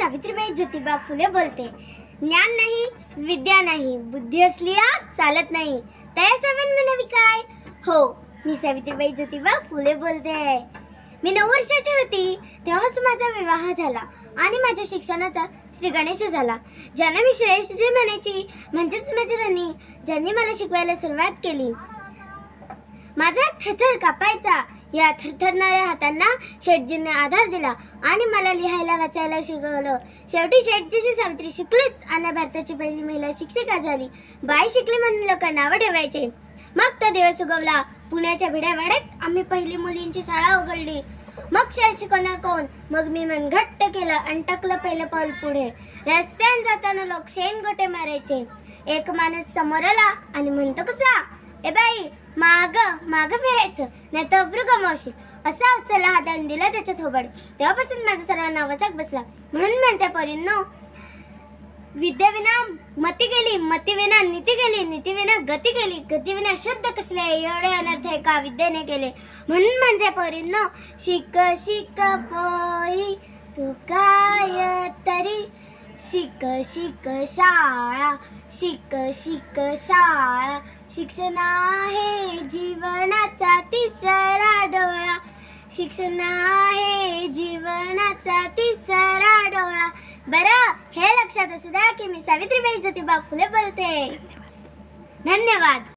सावित्रीबाई ज्योतिबा फुले बोलते. ज्ञान नाही, विद्या नाही, बुद्धी असली चालत नाही. तया सेवन मी नवी काय. हो, मी सावित्रीबाई ज्योतिबा फुले बोलते. मी 9 वर्षाची होती तेव्हाच माझा विवाह झाला आणि माझ्या शिक्षणाचा श्री गणेश झाला. ज्यांना मी श्रेयसजी म्हणायची, म्हणजेच माझी राणी, ज्यांनी मला शिकवायला सुरुवात केली. माझा थरथर कापायचा. या थरथरणाऱ्या हातांना शेठजींनी आधार दिला आणि मला लिहायला वाचायला शिकवलं. शेवटी शेठजीची सावित्री शिकलीच आणि भारताची पहिली महिला शिक्षिका झाली. बाई शिकली म्हणून लोक नावं ठेवायचे. मग तो दिवस उगवला. पुण्याच्या भिड्यावाड्यात आम्ही पहिली मुलींची शाळा उघडली. मग शाळेत शिकवणार कोण. मग मी मन घट्ट केलं आणि टाकलं पहिलं पाऊल पुढे. रस्त्याने जाताना लोक शेणगोटे मारायचे. एक माणूस समोर आला आणि म्हणतो, कसा ए बाई, माग माग फिरायचं नाही तर अब्रू गमावशील. असा उचलला हाताने दिला त्याच्या थोबड. तेव्हापासून माझा सर्वांना वचक बसला. म्हणून म्हणते पोरींनो, विद्याविना मती गेली, मतीविना नीती गेली, नीतीविना गती गेली, गतीविना शुद्ध कसले. एवढे अनर्थ एका विद्येने केले. म्हणून म्हणते पोरींनो, शिक शिक पोरी तू काय तरी, शिक शिक शाळा, शिक शिक शाळा. शिक्षण आहे जीवनाचा तिसरा डोळा, शिक्षण आहे जीवनाचा तिसरा डोळा. बरं, हे लक्षात असू द्या की मी सावित्रीबाई ज्योतिबा फुले बोलते. धन्यवाद.